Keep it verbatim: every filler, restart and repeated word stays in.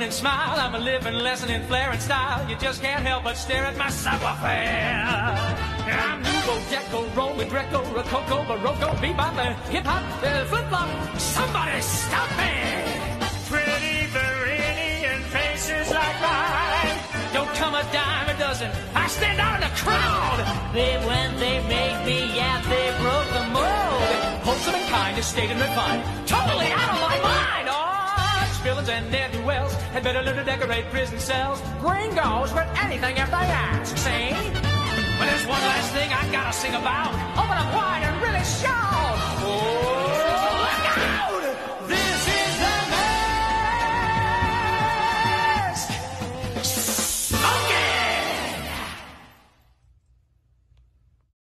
and smile. I'm a living lesson in flair and style. You just can't help but stare at my savoir-faire. I'm Nouveau, Deco, Roman, Greco, Rococo, Baroque, Bebop, uh, hip-hop, uh, flip-flop. Somebody stop me! Pretty Beryllian faces like mine don't come a dime a dozen. I stand out in the crowd. They, when they made me, yeah, they broke the mold. Wholesome and kind, estate and refined, totally out of my mind. Oh, villains and ne'er-do-wells had better learn to decorate prison cells. Gringos for anything if they ask, see? But there's one last thing I gotta sing about.